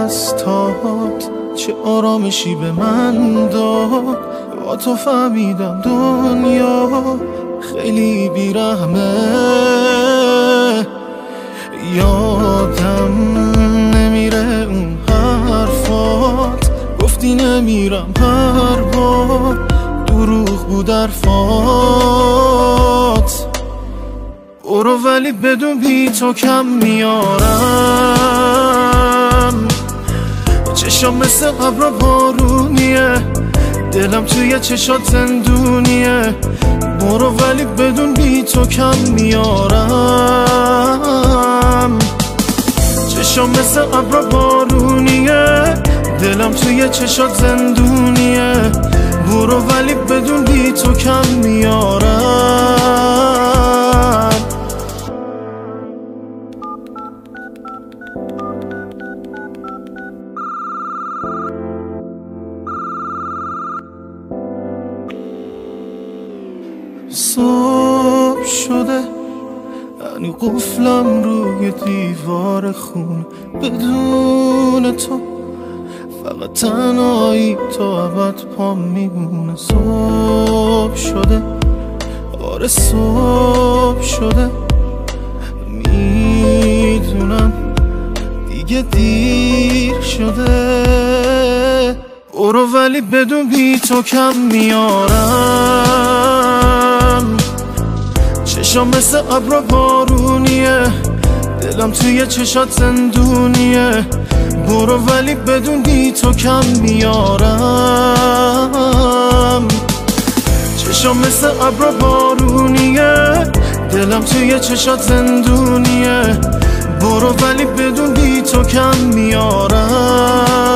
دستات چه آرامشی به من داد. با تو فهمیدم دنیا خیلی بیرحمه. یادم نمیره اون حرفات، گفتی نمیرم هر بار، دروغ بود حرفات. برو ولی بدون بی تو کم میارم. چشام مثل ابر بارونیه، دلم توی چشات زندونیه. برو ولی بدون بی تو کم میارم. چشام مثل ابر بارونیه، دلم توی چشات زندونیه. برو ولی بدون بی تو کم میارم. صبح شده یعنی قفلم روی دیوار خون. بدون تو فقط تنهایی تا ابد پام میمونه. صبح شده، آره صبح شده، میدونم دیگه دیر شده. برو ولی بدون بی تو کم میارم. چشام مثل ابر بارونیه، دلم توی چشات زندونیه. برو ولی بدون بی تو کم میارم. چشام مثل ابر بارونیه، دلم توی چشات زندونیه. برو ولی بدون بی تو کم میارم.